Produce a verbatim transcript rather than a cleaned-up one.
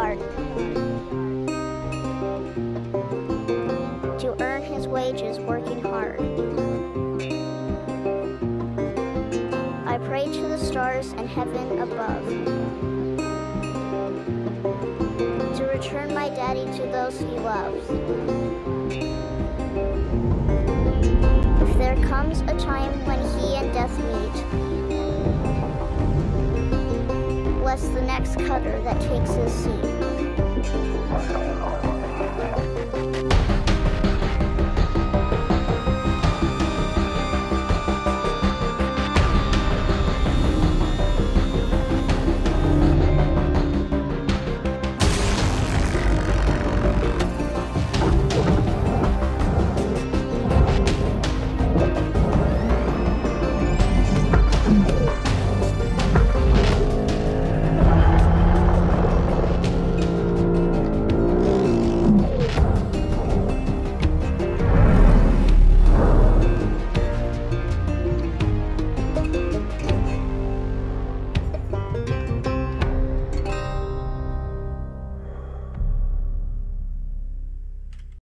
hard to earn his wages working hard. I pray to the stars and heaven above to return my daddy to those he loves. If there comes a time when he and death meet, bless the next cutter that takes his seat.